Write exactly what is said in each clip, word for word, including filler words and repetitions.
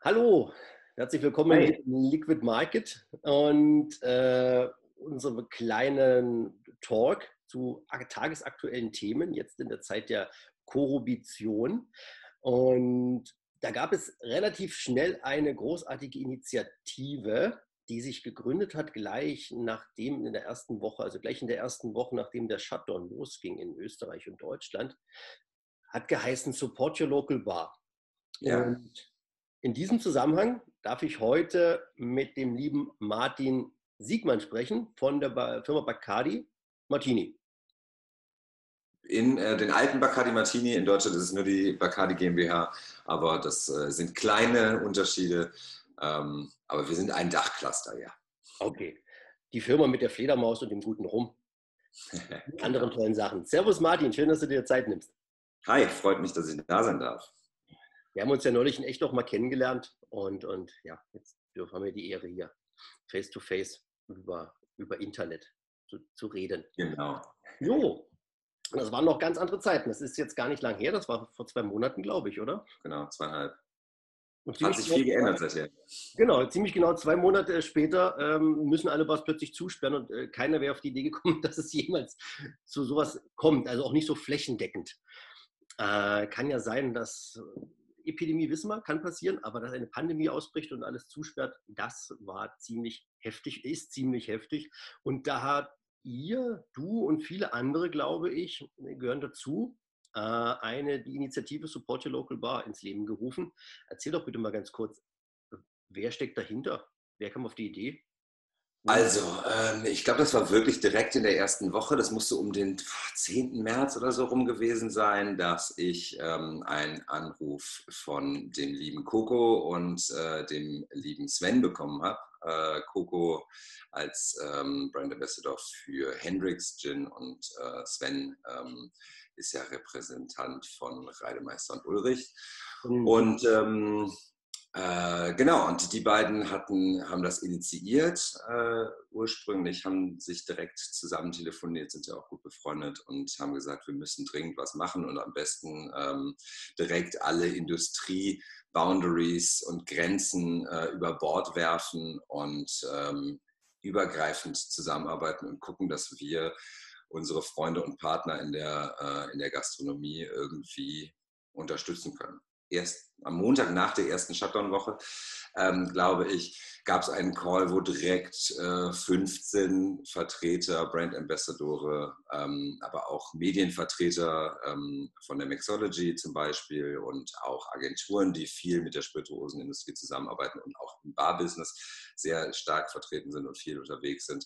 Hallo, herzlich willkommen hier Hey. im Liquid Market und äh, unserem kleinen Talk zu ak- tagesaktuellen Themen, jetzt in der Zeit der Korruption. Und da gab es relativ schnell eine großartige Initiative, die sich gegründet hat, gleich nachdem in der ersten Woche, also gleich in der ersten Woche, nachdem der Shutdown losging in Österreich und Deutschland, hat geheißen Support Your Local Bar. Ja, Und in diesem Zusammenhang darf ich heute mit dem lieben Martin Siegmann sprechen von der ba Firma Bacardi Martini. in äh, den alten Bacardi Martini, in Deutschland ist es nur die Bacardi GmbH, aber das äh, sind kleine Unterschiede. Ähm, aber wir sind ein Dachcluster, ja. Okay. Die Firma mit der Fledermaus und dem guten Rum. Anderen Genau. tollen Sachen. Servus Martin, schön, dass du dir Zeit nimmst. Hi, freut mich, dass ich da sein darf. Wir haben uns ja neulich in echt noch mal kennengelernt und, und ja, jetzt dürfen wir die Ehre hier face to face über, über Internet zu, zu reden. Genau, Jo, das waren noch ganz andere Zeiten. Das ist jetzt gar nicht lang her. Das war vor zwei Monaten, glaube ich, oder? genau, zweieinhalb. Und Hat ziemlich sich genau viel zwei, geändert seither. genau, ziemlich genau zwei Monate später ähm, müssen alle was plötzlich zusperren und äh, keiner wäre auf die Idee gekommen, dass es jemals zu sowas kommt. Also auch nicht so flächendeckend. Äh, kann ja sein, dass äh, Epidemie wissen wir, kann passieren, aber dass eine Pandemie ausbricht und alles zusperrt, das war ziemlich heftig, ist ziemlich heftig. Und da hat ihr, du und viele andere, glaube ich, gehören dazu, äh, eine, die Initiative Support Your Local Bar ins Leben gerufen. Erzähl doch bitte mal ganz kurz, wer steckt dahinter? Wer kam auf die Idee? Worum? Also, ähm, ich glaube, das war wirklich direkt in der ersten Woche. Das musste um den zehnten März oder so rum gewesen sein, dass ich ähm, einen Anruf von dem lieben Coco und äh, dem lieben Sven bekommen habe. Äh, Coco als ähm, Brand Ambassador für Hendrix Gin und äh, Sven ähm, ist ja Repräsentant von Reidemeister und Ulrich. Mhm. Und ähm, äh, genau, und die beiden hatten, haben das initiiert äh, ursprünglich, haben sich direkt zusammen telefoniert, sind ja auch gut befreundet und haben gesagt, wir müssen dringend was machen und am besten ähm, direkt alle Industrie-Boundaries und Grenzen äh, über Bord werfen und ähm, übergreifend zusammenarbeiten und gucken, dass wir unsere Freunde und Partner in der, äh, in der Gastronomie irgendwie unterstützen können. Erst am Montag nach der ersten Shutdown-Woche, ähm, glaube ich, gab es einen Call, wo direkt äh, fünfzehn Vertreter, Brand Ambassadore, ähm, aber auch Medienvertreter ähm, von der Mixology zum Beispiel und auch Agenturen, die viel mit der Spirituosenindustrie zusammenarbeiten und auch im Barbusiness sehr stark vertreten sind und viel unterwegs sind.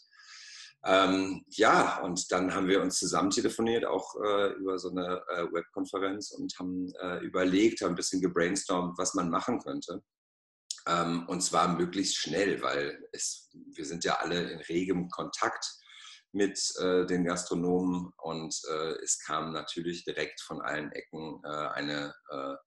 Ähm, ja, und dann haben wir uns zusammen telefoniert, auch äh, über so eine äh, Webkonferenz und haben äh, überlegt, haben ein bisschen gebrainstormt, was man machen könnte. Ähm, und zwar möglichst schnell, weil es, wir sind ja alle in regem Kontakt mit äh, den Gastronomen und äh, es kam natürlich direkt von allen Ecken äh, eine äh,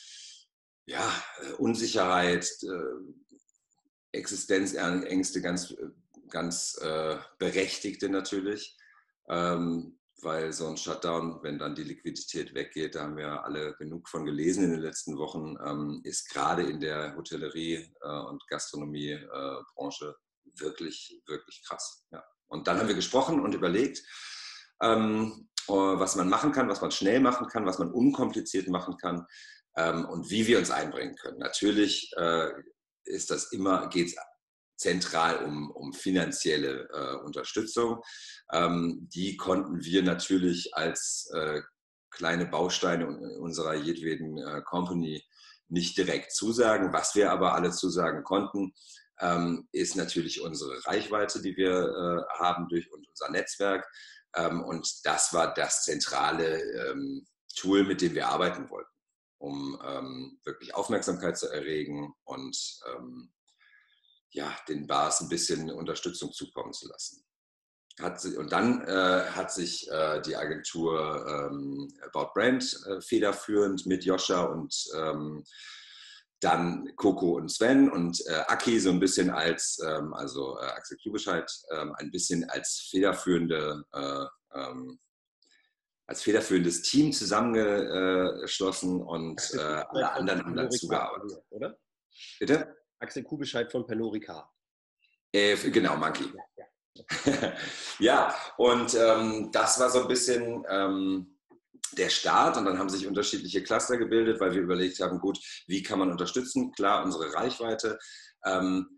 ja, Unsicherheit, äh, Existenzängste, ganz, ganz äh, berechtigte natürlich, ähm, weil so ein Shutdown, wenn dann die Liquidität weggeht, da haben wir alle genug von gelesen in den letzten Wochen, ähm, ist gerade in der Hotellerie- äh, und Gastronomiebranche äh, wirklich, wirklich krass. Ja. Und dann haben wir gesprochen und überlegt, ähm, äh, was man machen kann, was man schnell machen kann, was man unkompliziert machen kann ähm, und wie wir uns einbringen können. Natürlich äh, ist das immer, geht es zentral um, um finanzielle äh, Unterstützung. Ähm, die konnten wir natürlich als äh, kleine Bausteine unserer jedweden äh, Company nicht direkt zusagen. Was wir aber alle zusagen konnten, ähm, ist natürlich unsere Reichweite, die wir äh, haben durch unser Netzwerk. Ähm, und das war das zentrale ähm, Tool, mit dem wir arbeiten wollten, um ähm, wirklich Aufmerksamkeit zu erregen und ähm, ja, den Bars ein bisschen Unterstützung zukommen zu lassen. Hat sie, und dann äh, hat sich äh, die Agentur ähm, About Brand äh, federführend mit Joscha und ähm, dann Coco und Sven und äh, Aki so ein bisschen als, ähm, also äh, Axel Klubescheid, ähm, ein bisschen als federführende äh, ähm, als federführendes Team zusammengeschlossen und äh, alle anderen haben dann zugearbeitet. Oder? Bitte? Axel Kubescheit von Pernod Ricard. Äh, genau, Monkey. Ja, ja. Ja, und ähm, das war so ein bisschen ähm, der Start und dann haben sich unterschiedliche Cluster gebildet, weil wir überlegt haben, gut, wie kann man unterstützen? Klar, unsere Reichweite. Ähm,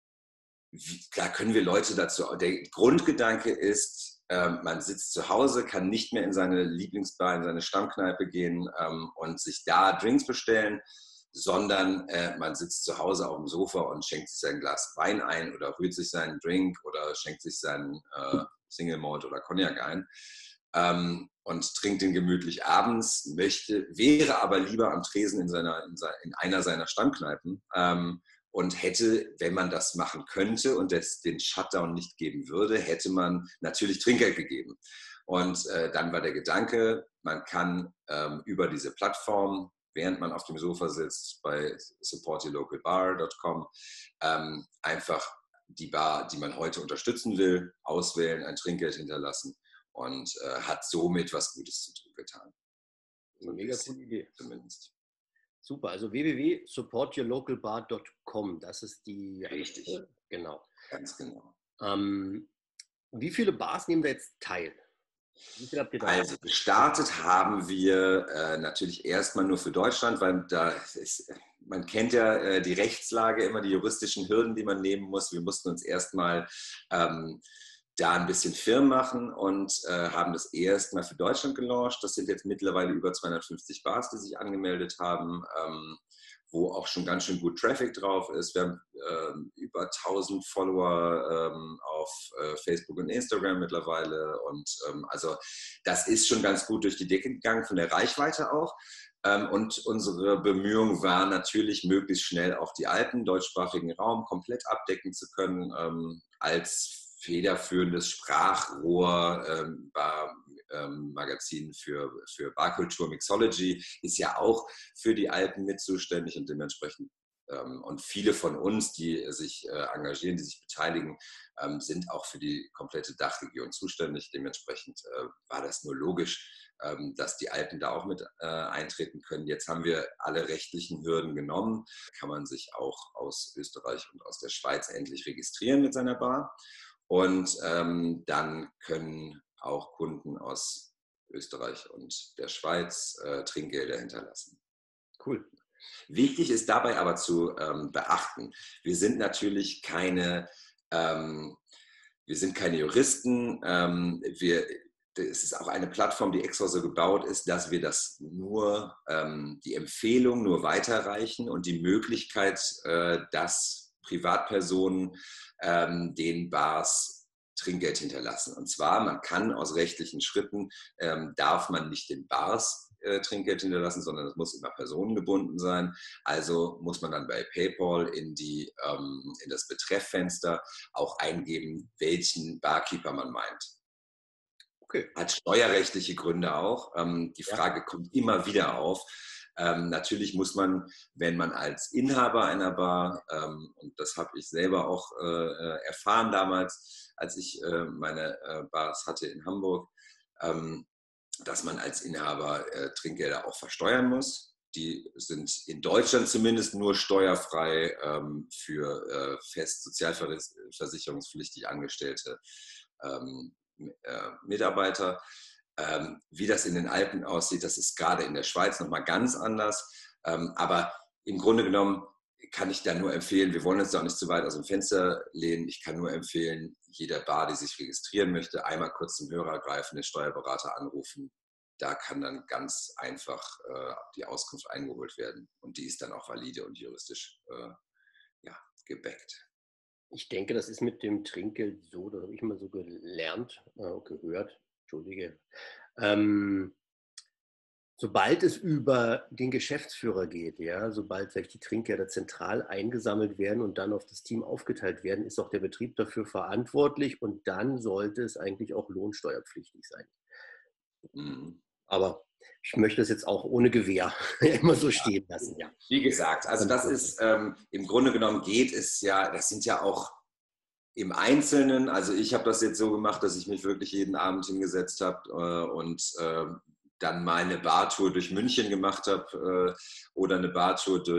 wie, da können wir Leute dazu, der Grundgedanke ist, ähm, man sitzt zu Hause, kann nicht mehr in seine Lieblingsbar, in seine Stammkneipe gehen ähm, und sich da Drinks bestellen, sondern äh, man sitzt zu Hause auf dem Sofa und schenkt sich sein Glas Wein ein oder rührt sich seinen Drink oder schenkt sich seinen äh, Single Malt oder Cognac ein ähm, und trinkt den gemütlich abends, möchte, wäre aber lieber am Tresen in, seiner, in, seiner, in einer seiner Stammkneipen ähm, und hätte, wenn man das machen könnte und es den Shutdown nicht geben würde, hätte man natürlich Trinkgeld gegeben. Und äh, dann war der Gedanke, man kann ähm, über diese Plattform, während man auf dem Sofa sitzt, bei support your local bar dot com, ähm, einfach die Bar, die man heute unterstützen will, auswählen, ein Trinkgeld hinterlassen und äh, hat somit was Gutes zu tun getan. So mega coole Idee. Zumindest. Super, also w w w punkt support your local bar dot com, das ist die... Richtig. Genau. Ganz genau. Ähm, wie viele Bars nehmen da jetzt teil? Wie viel habt ihr da? Also gestartet haben wir äh, natürlich erstmal nur für Deutschland, weil da ist, man kennt ja äh, die Rechtslage, immer die juristischen Hürden, die man nehmen muss. Wir mussten uns erstmal ähm, da ein bisschen firm machen und äh, haben das erstmal für Deutschland gelauncht. Das sind jetzt mittlerweile über zweihundertfünfzig Bars, die sich angemeldet haben, ähm, wo auch schon ganz schön gut Traffic drauf ist. Wir haben ähm, über tausend Follower ähm, auf äh, Facebook und Instagram mittlerweile und ähm, also das ist schon ganz gut durch die Decke gegangen, von der Reichweite auch. Ähm, und unsere Bemühung war natürlich, möglichst schnell auch die Alpen, deutschsprachigen Raum komplett abdecken zu können, ähm, als federführendes Sprachrohr ähm, Bar, ähm, Magazin für, für Barkultur. Mixology ist ja auch für die Alpen mit zuständig und dementsprechend ähm, und viele von uns, die sich äh, engagieren, die sich beteiligen, ähm, sind auch für die komplette Dachregion zuständig. Dementsprechend äh, war das nur logisch, ähm, dass die Alpen da auch mit äh, eintreten können. Jetzt haben wir alle rechtlichen Hürden genommen. Kann man sich auch aus Österreich und aus der Schweiz endlich registrieren mit seiner Bar. Und ähm, dann können auch Kunden aus Österreich und der Schweiz äh, Trinkgelder hinterlassen. Cool. Wichtig ist dabei aber zu ähm, beachten, wir sind natürlich keine, ähm, wir sind keine Juristen. Ähm, wir, es ist auch eine Plattform, die extra so gebaut ist, dass wir das nur, ähm, die Empfehlung nur weiterreichen und die Möglichkeit, äh, dass Privatpersonen ähm, den Bars Trinkgeld hinterlassen. Und zwar, man kann aus rechtlichen Schritten, ähm, darf man nicht den Bars äh, Trinkgeld hinterlassen, sondern es muss immer personengebunden sein. Also muss man dann bei PayPal in, die, ähm, in das Betrefffenster auch eingeben, welchen Barkeeper man meint. Okay. Hat steuerrechtliche Gründe auch. Ähm, die Frage ja. kommt immer wieder auf. Ähm, natürlich muss man, wenn man als Inhaber einer Bar, ähm, und das habe ich selber auch äh, erfahren damals, als ich äh, meine äh, Bars hatte in Hamburg, ähm, dass man als Inhaber äh, Trinkgelder auch versteuern muss. Die sind in Deutschland zumindest nur steuerfrei ähm, für äh, fest sozialversicherungspflichtig Angestellte ähm, äh, Mitarbeiter. Ähm, wie das in den Alpen aussieht, das ist gerade in der Schweiz nochmal ganz anders. Ähm, aber im Grunde genommen kann ich da nur empfehlen, wir wollen uns da auch nicht zu weit aus dem Fenster lehnen, ich kann nur empfehlen, jeder Bar, die sich registrieren möchte, einmal kurz zum Hörer greifen, den Steuerberater anrufen. Da kann dann ganz einfach äh, die Auskunft eingeholt werden und die ist dann auch valide und juristisch äh, ja, gebackt. Ich denke, das ist mit dem Trinkgeld so, das habe ich mal so gelernt, äh, gehört, Entschuldige. Ähm, sobald es über den Geschäftsführer geht, ja, sobald vielleicht die Trinkgelder zentral eingesammelt werden und dann auf das Team aufgeteilt werden, ist auch der Betrieb dafür verantwortlich und dann sollte es eigentlich auch lohnsteuerpflichtig sein. Mhm. Aber ich möchte das jetzt auch ohne Gewähr immer so stehen lassen. Ja. Wie gesagt, also das ist ähm, im Grunde genommen geht es ja, das sind ja auch im Einzelnen, also ich habe das jetzt so gemacht, dass ich mich wirklich jeden Abend hingesetzt habe äh, und äh, dann mal eine Bartour durch München gemacht habe äh, oder eine Bartour durch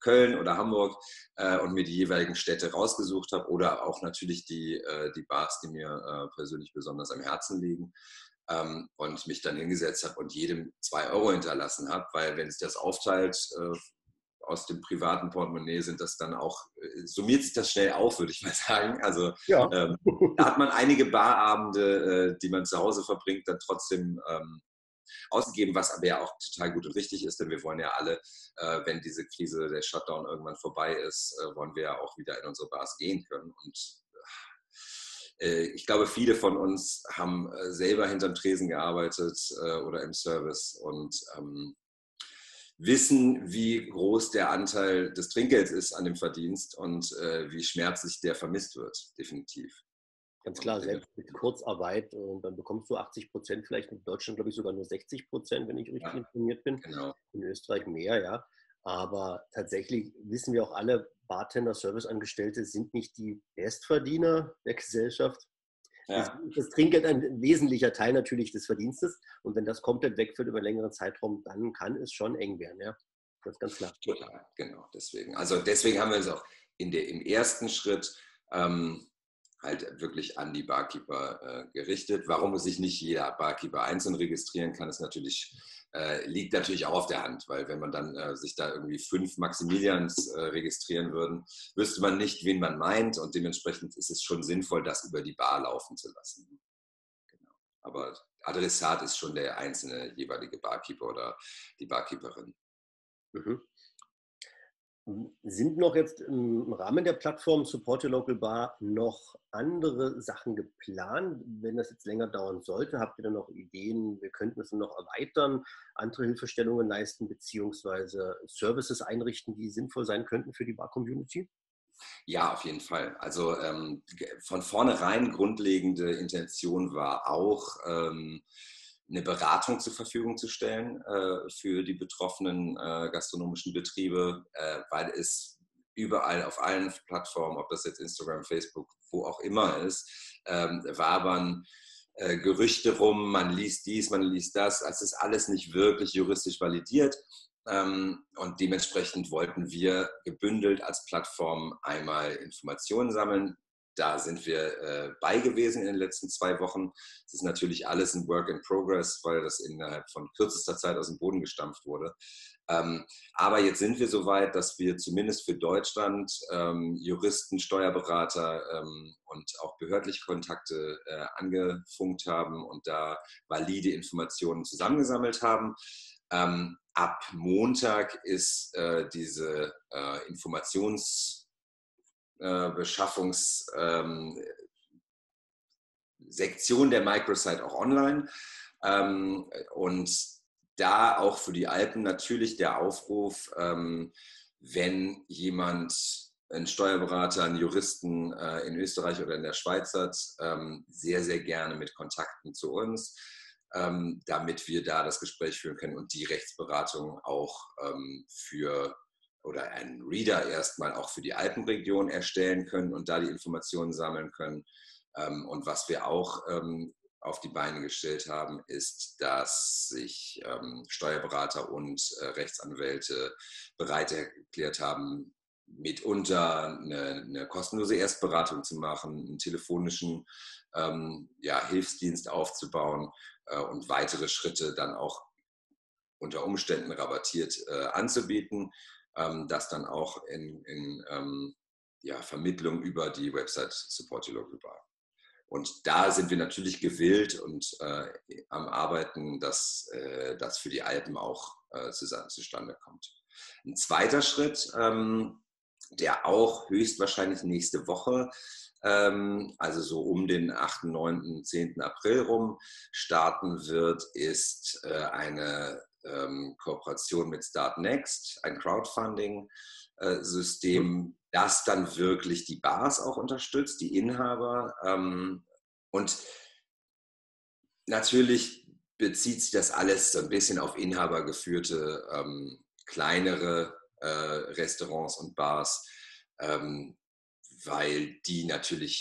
Köln oder Hamburg äh, und mir die jeweiligen Städte rausgesucht habe oder auch natürlich die, äh, die Bars, die mir äh, persönlich besonders am Herzen liegen. Ähm, und mich dann hingesetzt habe und jedem zwei Euro hinterlassen habe, weil wenn es das aufteilt äh, aus dem privaten Portemonnaie, sind das dann auch, äh, summiert sich das schnell auf, würde ich mal sagen. Also Ja. ähm, da hat man einige Barabende, äh, die man zu Hause verbringt, dann trotzdem ähm, ausgegeben, was aber ja auch total gut und richtig ist, denn wir wollen ja alle, äh, wenn diese Krise, der Shutdown irgendwann vorbei ist, äh, wollen wir ja auch wieder in unsere Bars gehen können. Und äh, ich glaube, viele von uns haben äh, selber hinterm Tresen gearbeitet äh, oder im Service und ähm, wissen, wie groß der Anteil des Trinkgelds ist an dem Verdienst und äh, wie schmerzlich der vermisst wird, definitiv. Ganz klar, selbst mit Kurzarbeit, und dann bekommst du achtzig Prozent, vielleicht in Deutschland glaube ich sogar nur sechzig Prozent, wenn ich richtig Ja, informiert bin. genau. In Österreich mehr, ja. Aber tatsächlich wissen wir auch alle, Bartender, Serviceangestellte sind nicht die Bestverdiener der Gesellschaft. Ja. Das Trinkgeld ein wesentlicher Teil natürlich des Verdienstes. Und wenn das komplett wegfällt über einen längeren Zeitraum, dann kann es schon eng werden, ja. Das ist ganz klar. Total, genau, deswegen. Also deswegen haben wir uns auch in der, im ersten Schritt ähm, halt wirklich an die Barkeeper äh, gerichtet. Warum sich nicht jeder Barkeeper einzeln registrieren kann, ist natürlich, äh, liegt natürlich auch auf der Hand, weil wenn man dann äh, sich da irgendwie fünf Maximilians äh, registrieren würden, wüsste man nicht, wen man meint und dementsprechend ist es schon sinnvoll, das über die Bar laufen zu lassen. Genau. Aber Adressat ist schon der einzelne jeweilige Barkeeper oder die Barkeeperin. Mhm. Sind noch jetzt im Rahmen der Plattform Support Your Local Bar noch andere Sachen geplant? Wenn das jetzt länger dauern sollte, habt ihr da noch Ideen? Wir könnten es noch erweitern, andere Hilfestellungen leisten, beziehungsweise Services einrichten, die sinnvoll sein könnten für die Bar-Community? Ja, auf jeden Fall. Also ähm, von vornherein grundlegende Intention war auch, ähm, eine Beratung zur Verfügung zu stellen äh, für die betroffenen äh, gastronomischen Betriebe, äh, weil es überall auf allen Plattformen, ob das jetzt Instagram, Facebook, wo auch immer ist, ähm, wabern äh, Gerüchte rum, man liest dies, man liest das. Es ist alles nicht wirklich juristisch validiert. Ähm, und dementsprechend wollten wir gebündelt als Plattform einmal Informationen sammeln. Da sind wir äh, bei gewesen in den letzten zwei Wochen. Es ist natürlich alles ein Work in Progress, weil das innerhalb von kürzester Zeit aus dem Boden gestampft wurde. Ähm, aber jetzt sind wir so weit, dass wir zumindest für Deutschland ähm, Juristen, Steuerberater ähm, und auch behördliche Kontakte äh, angefunkt haben und da valide Informationen zusammengesammelt haben. Ähm, ab Montag ist äh, diese äh, Informationsbeschaffungs- äh, Sektion der Microsite auch online. Ähm, und da auch für die Alpen natürlich der Aufruf, ähm, wenn jemand einen Steuerberater, einen Juristen äh, in Österreich oder in der Schweiz hat, ähm, sehr, sehr gerne mit Kontakten zu uns, ähm, damit wir da das Gespräch führen können und die Rechtsberatung auch ähm, für oder einen Reader erstmal auch für die Alpenregion erstellen können und da die Informationen sammeln können. Ähm, und was wir auch ähm, auf die Beine gestellt haben, ist, dass sich ähm, Steuerberater und äh, Rechtsanwälte bereit erklärt haben, mitunter eine, eine kostenlose Erstberatung zu machen, einen telefonischen ähm, ja, Hilfsdienst aufzubauen äh, und weitere Schritte dann auch unter Umständen rabattiert äh, anzubieten, ähm, das dann auch in, in ähm, ja, Vermittlung über die Website Support Your Local Bar. Und da sind wir natürlich gewillt und äh, am Arbeiten, dass äh, das für die Alpen auch äh, zustande kommt. Ein zweiter Schritt, ähm, der auch höchstwahrscheinlich nächste Woche, ähm, also so um den achten, neunten, zehnten April rum starten wird, ist äh, eine ähm, Kooperation mit Start Next, ein Crowdfunding-System, mhm. das dann wirklich die Bars auch unterstützt, die Inhaber. Ähm, und natürlich bezieht sich das alles so ein bisschen auf inhabergeführte, ähm, kleinere äh, Restaurants und Bars, ähm, weil die natürlich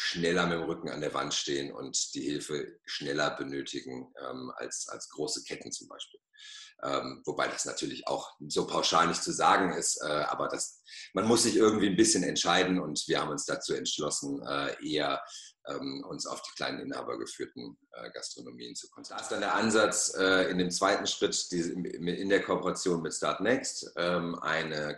schneller mit dem Rücken an der Wand stehen und die Hilfe schneller benötigen ähm, als, als große Ketten zum Beispiel. Ähm, wobei das natürlich auch so pauschal nicht zu sagen ist, äh, aber das, man muss sich irgendwie ein bisschen entscheiden und wir haben uns dazu entschlossen, äh, eher ähm, uns auf die kleinen inhabergeführten äh, Gastronomien zu konzentrieren. Da ist dann der Ansatz äh, in dem zweiten Schritt die, in der Kooperation mit Start Next ähm, eine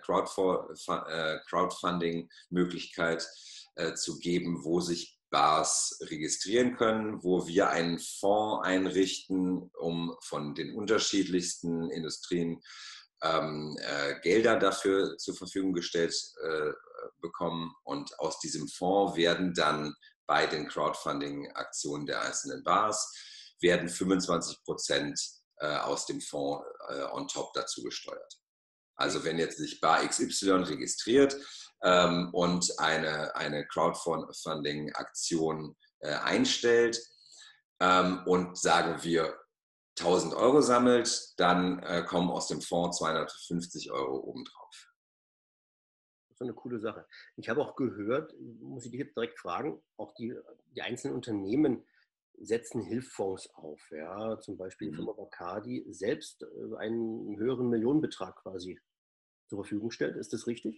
äh, Crowdfunding-Möglichkeit äh, zu geben, wo sich Bars registrieren können, wo wir einen Fonds einrichten, um von den unterschiedlichsten Industrien ähm, äh, Gelder dafür zur Verfügung gestellt äh, bekommen. Und aus diesem Fonds werden dann bei den Crowdfunding-Aktionen der einzelnen Bars werden fünfundzwanzig Prozent äh, aus dem Fonds äh, on top dazu gesteuert. Also wenn jetzt sich Bar X Y registriert ähm, und eine, eine Crowdfunding-Aktion äh, einstellt ähm, und sagen wir tausend Euro sammelt, dann äh, kommen aus dem Fonds zweihundertfünfzig Euro obendrauf. Das ist eine coole Sache. Ich habe auch gehört, muss ich dich jetzt direkt fragen, auch die, die einzelnen Unternehmen setzen Hilfsfonds auf. Ja? Zum Beispiel die Firma Bacardi selbst einen höheren Millionenbetrag quasi zur Verfügung stellt. Ist das richtig?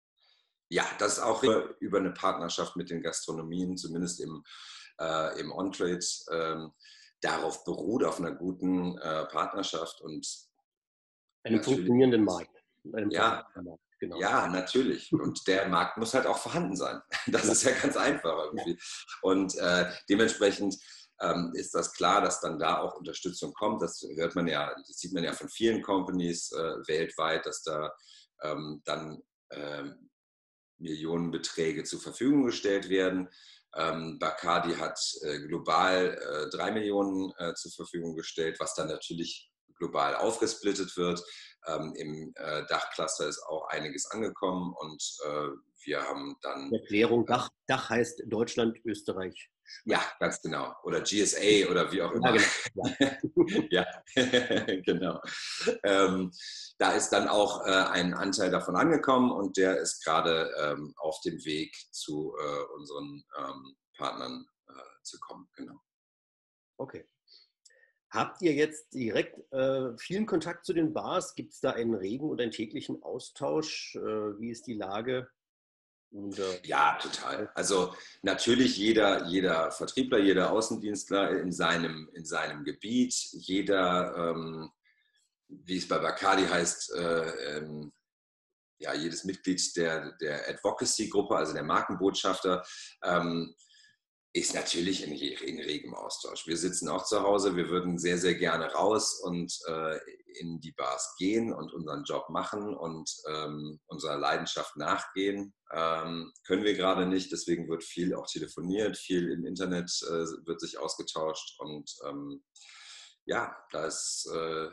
Ja, das ist auch über, über eine Partnerschaft mit den Gastronomien, zumindest im, äh, im On-Trade, ähm, darauf beruht, auf einer guten äh, Partnerschaft und einem funktionierenden Markt. Einem ja, Markt, genau. Ja, natürlich. Und der Markt muss halt auch vorhanden sein. Das ist ja ganz einfach irgendwie. Und äh, dementsprechend ähm, ist das klar, dass dann da auch Unterstützung kommt. Das hört man ja, das sieht man ja von vielen Companies äh, weltweit, dass da ähm, dann ähm, Millionenbeträge zur Verfügung gestellt werden. Ähm, Bacardi hat äh, global äh, drei Millionen äh, zur Verfügung gestellt, was dann natürlich global aufgesplittet wird. Ähm, Im äh, Dachcluster ist auch einiges angekommen und äh, wir haben dann... Erklärung, Dach, Dach heißt Deutschland, Österreich. Ja, ganz genau. Oder G S A oder wie auch immer. Ja, genau. Ja, genau. Ähm, da ist dann auch äh, ein Anteil davon angekommen und der ist gerade ähm, auf dem Weg zu äh, unseren ähm, Partnern äh, zu kommen. Genau. Okay. Habt ihr jetzt direkt äh, vielen Kontakt zu den Bars? Gibt es da einen regen oder einen täglichen Austausch? Äh, wie ist die Lage? Und, äh, ja, total. Also natürlich jeder, jeder Vertriebler, jeder Außendienstler in seinem, in seinem Gebiet, jeder, ähm, wie es bei Bacardi heißt, äh, ähm, ja, jedes Mitglied der, der Advocacy-Gruppe, also der Markenbotschafter, ähm, ist natürlich in, in regem Austausch. Wir sitzen auch zu Hause, wir würden sehr, sehr gerne raus und äh, in die Bars gehen und unseren Job machen und ähm, unserer Leidenschaft nachgehen. Ähm, können wir gerade nicht, deswegen wird viel auch telefoniert, viel im Internet äh, wird sich ausgetauscht und ähm, ja, das äh,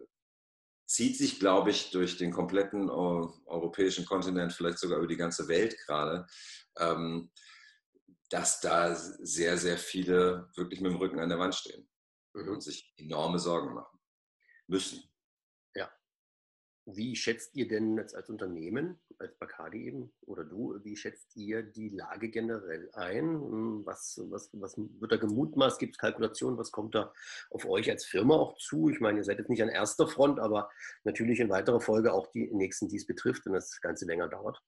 zieht sich, glaube ich, durch den kompletten uh, europäischen Kontinent, vielleicht sogar über die ganze Welt gerade. Ähm, dass da sehr, sehr viele wirklich mit dem Rücken an der Wand stehen mhm. und sich enorme Sorgen machen müssen. Ja. Wie schätzt ihr denn jetzt als Unternehmen, als Bacardi eben oder du, wie schätzt ihr die Lage generell ein? Was, was, was wird da gemutmaßt? Gibt es Kalkulationen? Was kommt da auf euch als Firma auch zu? Ich meine, ihr seid jetzt nicht an erster Front, aber natürlich in weiterer Folge auch die nächsten, die es betrifft, wenn das Ganze länger dauert.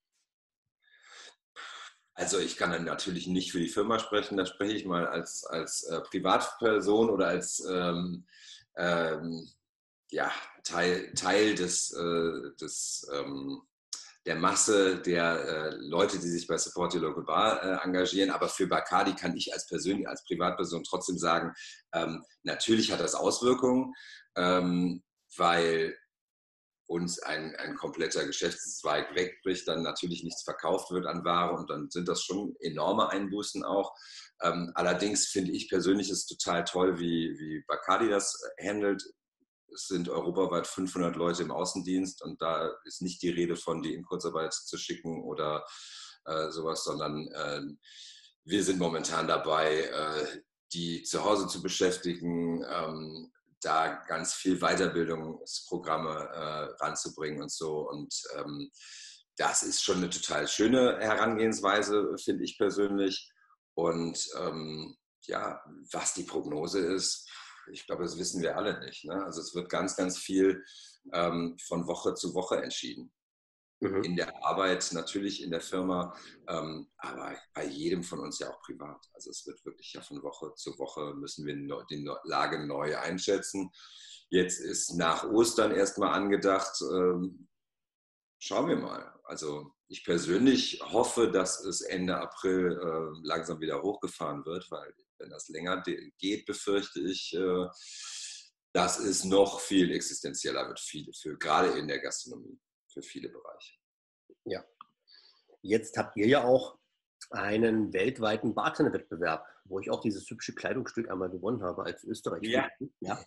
Also ich kann dann natürlich nicht für die Firma sprechen, da spreche ich mal als, als äh, Privatperson oder als ähm, ähm, ja, Teil, Teil des, äh, des, ähm, der Masse der äh, Leute, die sich bei Support Your Local Bar äh, engagieren. Aber für Bacardi kann ich als persönlich, als Privatperson trotzdem sagen, ähm, natürlich hat das Auswirkungen, ähm, weil uns ein, ein kompletter Geschäftszweig wegbricht, dann natürlich nichts verkauft wird an Ware und dann sind das schon enorme Einbußen auch. Ähm, allerdings finde ich persönlich es total toll, wie, wie Bacardi das handelt. Es sind europaweit fünfhundert Leute im Außendienst und da ist nicht die Rede von, die in Kurzarbeit zu schicken oder äh, sowas, sondern äh, wir sind momentan dabei, äh, die zu Hause zu beschäftigen, ähm, da ganz viel Weiterbildungsprogramme äh, ranzubringen und so. Und ähm, das ist schon eine total schöne Herangehensweise, finde ich persönlich. Und ähm, ja, was die Prognose ist, ich glaube, das wissen wir alle nicht. Ne? Also es wird ganz, ganz viel ähm, von Woche zu Woche entschieden. Mhm. In der Arbeit, natürlich in der Firma, ähm, aber bei jedem von uns ja auch privat. Also es wird wirklich ja von Woche zu Woche müssen wir die Lage neu einschätzen. Jetzt ist nach Ostern erstmal angedacht, ähm, schauen wir mal. Also ich persönlich hoffe, dass es Ende April äh, langsam wieder hochgefahren wird, weil wenn das länger geht, befürchte ich, äh, dass es noch viel existenzieller wird, viele, für, gerade in der Gastronomie, für viele Bereiche. Ja. Jetzt habt ihr ja auch einen weltweiten Bartender-Wettbewerb, wo ich auch dieses hübsche Kleidungsstück einmal gewonnen habe als Österreich. Ja. Ja.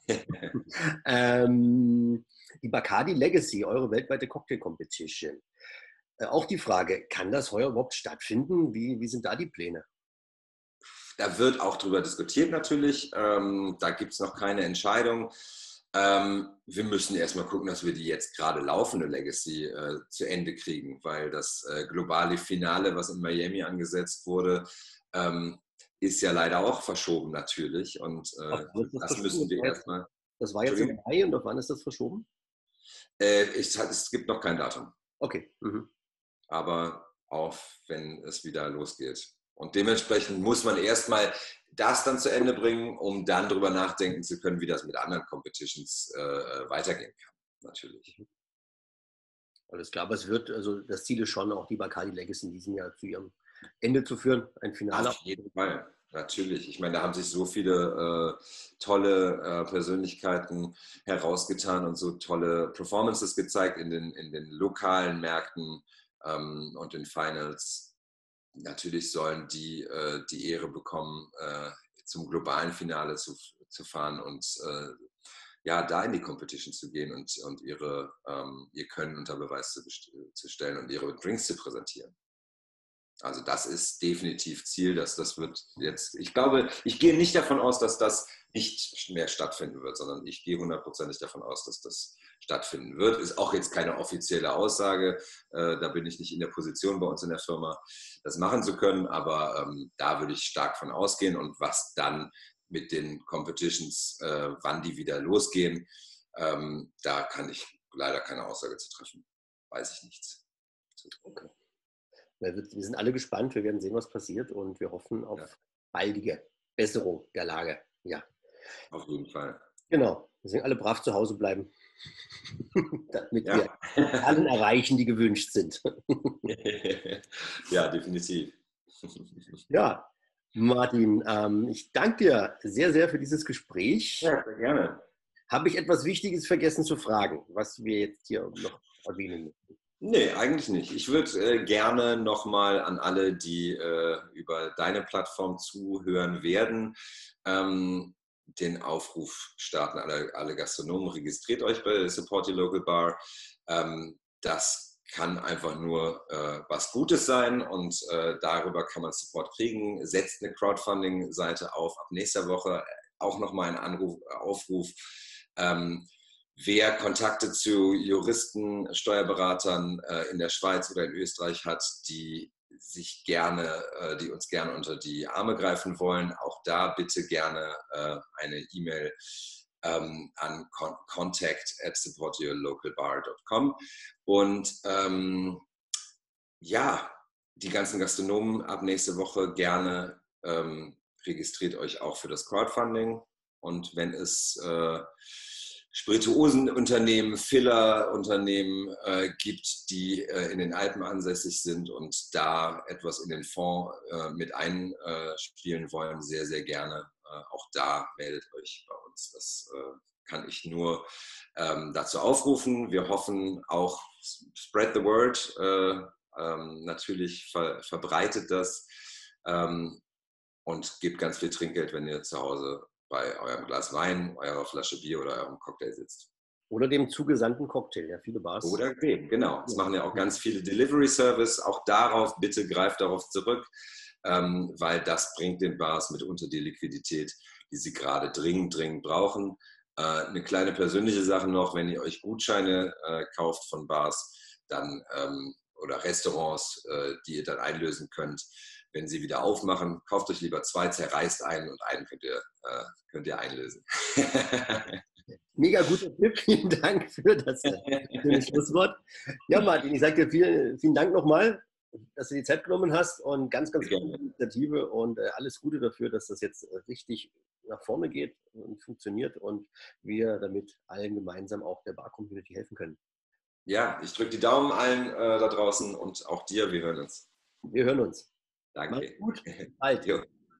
ähm, die Bacardi Legacy, eure weltweite Cocktail-Competition. Äh, auch die Frage, kann das heuer überhaupt stattfinden? Wie, wie sind da die Pläne? Da wird auch drüber diskutiert natürlich. Ähm, da gibt es noch keine Entscheidung. Ähm, wir müssen erstmal gucken, dass wir die jetzt gerade laufende Legacy äh, zu Ende kriegen, weil das äh, globale Finale, was in Miami angesetzt wurde, ähm, ist ja leider auch verschoben natürlich. Und Auf äh, wann ist das das verschoben? müssen Das wir war jetzt, erstmal. das war jetzt im Entschuldigung? Mai und auf wann ist das verschoben? Äh, ich, es gibt noch kein Datum, Okay. Mhm. aber auf, wenn es wieder losgeht. Und dementsprechend muss man erstmal das dann zu Ende bringen, um dann darüber nachdenken zu können, wie das mit anderen Competitions äh, weitergehen kann, natürlich. Alles klar, aber es wird, also das Ziel ist schon, auch die Bacardi Legacy in diesem Jahr zu ihrem Ende zu führen. Ein Auf Finale. jeden Fall, natürlich. Ich meine, da haben sich so viele äh, tolle äh, Persönlichkeiten herausgetan und so tolle Performances gezeigt in den, in den lokalen Märkten ähm, und den Finals. Natürlich sollen die äh, die Ehre bekommen, äh, zum globalen Finale zu, zu fahren und äh, ja, da in die Competition zu gehen und, und ihre, ähm, ihr Können unter Beweis zu, zu stellen und ihre Drinks zu präsentieren. Also das ist definitiv Ziel, dass das wird jetzt, ich glaube, ich gehe nicht davon aus, dass das nicht mehr stattfinden wird, sondern ich gehe hundertprozentig davon aus, dass das stattfinden wird. Ist auch jetzt keine offizielle Aussage, äh, da bin ich nicht in der Position bei uns in der Firma, das machen zu können, aber ähm, da würde ich stark von ausgehen und was dann mit den Competitions, äh, wann die wieder losgehen, ähm, da kann ich leider keine Aussage zu treffen. Weiß ich nichts. Okay. Wir sind alle gespannt, wir werden sehen, was passiert und wir hoffen auf Ja, baldige Besserung der Lage. Ja, auf jeden Fall. genau. Wir sind alle brav zu Hause bleiben, damit wir Ja. allen erreichen, die gewünscht sind. Ja, definitiv. Ja, Martin, ähm, ich danke dir sehr, sehr für dieses Gespräch. Ja, sehr gerne. Habe ich etwas Wichtiges vergessen zu fragen, was wir jetzt hier noch erwähnen müssen? Nee, eigentlich nicht. Ich würde äh, gerne nochmal an alle, die äh, über deine Plattform zuhören werden, ähm, den Aufruf starten. Alle, alle Gastronomen, registriert euch bei Support Your Local Bar. Ähm, das kann einfach nur äh, was Gutes sein und äh, darüber kann man Support kriegen. Setzt eine Crowdfunding-Seite auf. Ab nächster Woche auch nochmal ein Anruf, Aufruf. Ähm, Wer Kontakte zu Juristen, Steuerberatern äh, in der Schweiz oder in Österreich hat, die sich gerne, äh, die uns gerne unter die Arme greifen wollen, auch da bitte gerne äh, eine E-Mail ähm, an con contact at support your local bar dot com. Und ähm, ja, die ganzen Gastronomen ab nächste Woche gerne ähm, registriert euch auch für das Crowdfunding. Und wenn es äh, Spirituosenunternehmen, Fillerunternehmen äh, gibt, die äh, in den Alpen ansässig sind und da etwas in den Fonds äh, mit einspielen wollen, sehr, sehr gerne. Äh, auch da meldet euch bei uns. Das äh, kann ich nur ähm, dazu aufrufen. Wir hoffen auch, spread the word. Äh, ähm, natürlich ver verbreitet das ähm, und gebt ganz viel Trinkgeld, wenn ihr zu Hause bei eurem Glas Wein, eurer Flasche Bier oder eurem Cocktail sitzt. Oder dem zugesandten Cocktail. Ja, viele Bars. Oder dem, genau. Das machen ja auch ganz viele Delivery Service. Auch darauf, bitte greift darauf zurück, ähm, weil das bringt den Bars mitunter die Liquidität, die sie gerade dringend, dringend brauchen. Äh, eine kleine persönliche Sache noch, wenn ihr euch Gutscheine äh, kauft von Bars, dann ähm, oder Restaurants, äh, die ihr dann einlösen könnt, wenn sie wieder aufmachen, kauft euch lieber zwei, zerreißt einen und einen könnt ihr, äh, könnt ihr einlösen. Mega guter Tipp, vielen Dank für das schöne Schlusswort. Ja, Martin, ich sage dir vielen, vielen Dank nochmal, dass du die Zeit genommen hast und ganz, ganz gute Initiative und äh, alles Gute dafür, dass das jetzt richtig nach vorne geht und funktioniert und wir damit allen gemeinsam auch der Bar-Community helfen können. Ja, ich drücke die Daumen allen äh, da draußen und auch dir, wir hören uns. Wir hören uns. Danke. Mach's gut. Bis bald. Jo.